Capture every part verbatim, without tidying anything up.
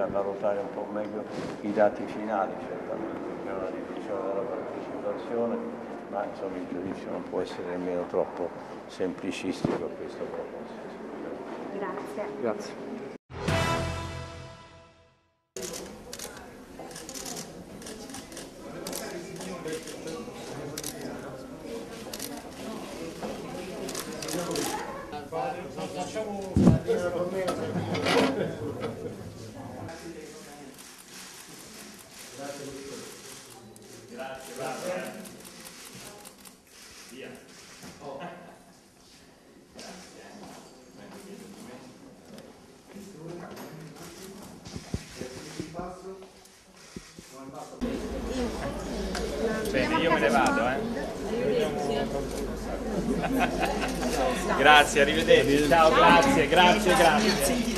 valutare un po' meglio i dati finali, certamente c'è una riduzione della partecipazione, ma insomma il giudizio non può essere nemmeno troppo semplicistico a questo proposito. Grazie. Grazie. Facciamo grazie, grazie. Via. Oh. Bene, io me ne vado, eh. Grazie, arrivederci. Ciao, grazie, grazie, grazie.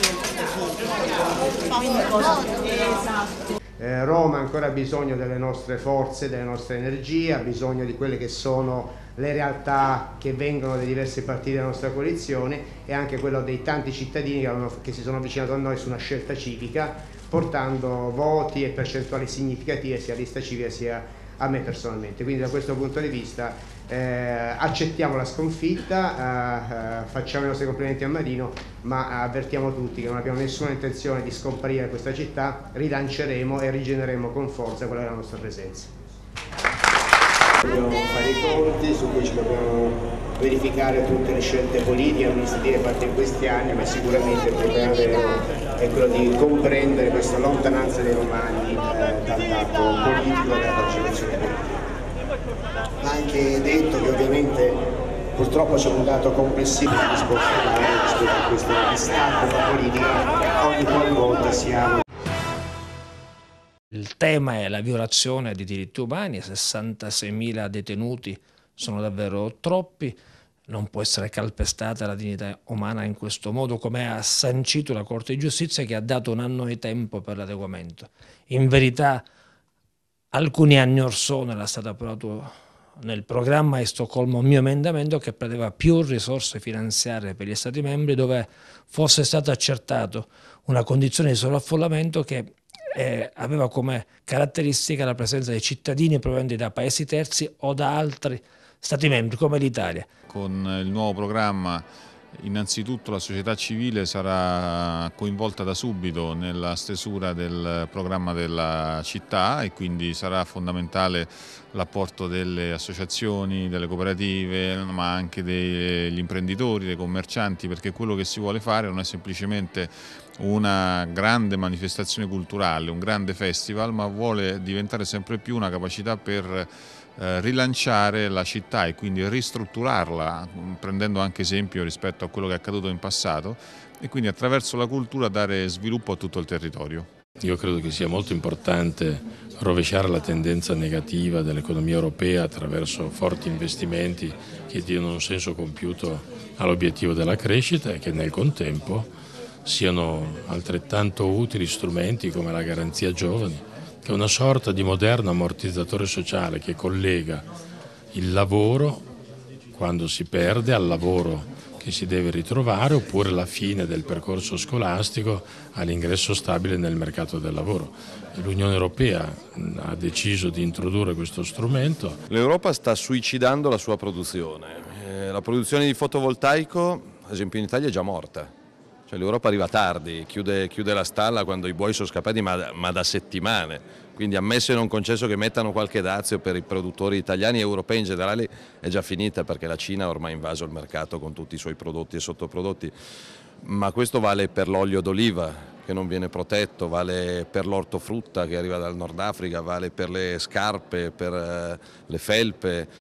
Eh, Roma ha ancora bisogno delle nostre forze, delle nostre energie, ha bisogno di quelle che sono le realtà che vengono dai diversi partiti della nostra coalizione e anche quello dei tanti cittadini che, hanno, che si sono avvicinati a noi su una scelta civica, portando voti e percentuali significative sia a lista civica sia a me personalmente. Quindi da questo punto di vista eh, accettiamo la sconfitta, eh, eh, facciamo i nostri complimenti a Marino, ma avvertiamo tutti che non abbiamo nessuna intenzione di scomparire da questa città, rilanceremo e rigeneremo con forza quella della nostra presenza. Dobbiamo fare i conti su cui ci dobbiamo verificare tutte le scelte politiche e amministrative fatte in questi anni, ma sicuramente il problema vero è quello di comprendere questa lontananza dei romani eh, dal dato politico e dalla percezione politica. Va anche detto che ovviamente purtroppo c'è un dato complessivo di spostare rispetto a questo distacco dalla politica ogni qualvolta siamo. Il tema è la violazione dei diritti umani, sessantaseimila detenuti sono davvero troppi, non può essere calpestata la dignità umana in questo modo, come ha sancito la Corte di Giustizia che ha dato un anno di tempo per l'adeguamento. In verità alcuni anni or sono era stato approvato nel programma di Stoccolma un mio emendamento che prevedeva più risorse finanziarie per gli Stati membri, dove fosse stato accertato una condizione di sovraffollamento che Eh, aveva come caratteristica la presenza di cittadini provenienti da paesi terzi o da altri Stati membri come l'Italia. Con il nuovo programma innanzitutto la società civile sarà coinvolta da subito nella stesura del programma della città e quindi sarà fondamentale l'apporto delle associazioni, delle cooperative, ma anche degli imprenditori, dei commercianti, perché quello che si vuole fare non è semplicemente una grande manifestazione culturale, un grande festival, ma vuole diventare sempre più una capacità per eh, rilanciare la città e quindi ristrutturarla, prendendo anche esempio rispetto a quello che è accaduto in passato e quindi attraverso la cultura dare sviluppo a tutto il territorio. Io credo che sia molto importante rovesciare la tendenza negativa dell'economia europea attraverso forti investimenti che diano un senso compiuto all'obiettivo della crescita e che nel contempo siano altrettanto utili strumenti come la garanzia giovani, che è una sorta di moderno ammortizzatore sociale che collega il lavoro quando si perde al lavoro che si deve ritrovare, oppure la fine del percorso scolastico all'ingresso stabile nel mercato del lavoro. L'Unione Europea ha deciso di introdurre questo strumento. L'Europa sta suicidando la sua produzione. Eh, la produzione di fotovoltaico, ad esempio in Italia, è già morta. Cioè, l'Europa arriva tardi, chiude, chiude la stalla quando i buoi sono scappati, ma, ma da settimane. Quindi ammesso e non concesso che mettano qualche dazio per i produttori italiani e europei in generale, è già finita, perché la Cina ha ormai invaso il mercato con tutti i suoi prodotti e sottoprodotti. Ma questo vale per l'olio d'oliva, che non viene protetto, vale per l'ortofrutta che arriva dal Nord Africa, vale per le scarpe, per le felpe.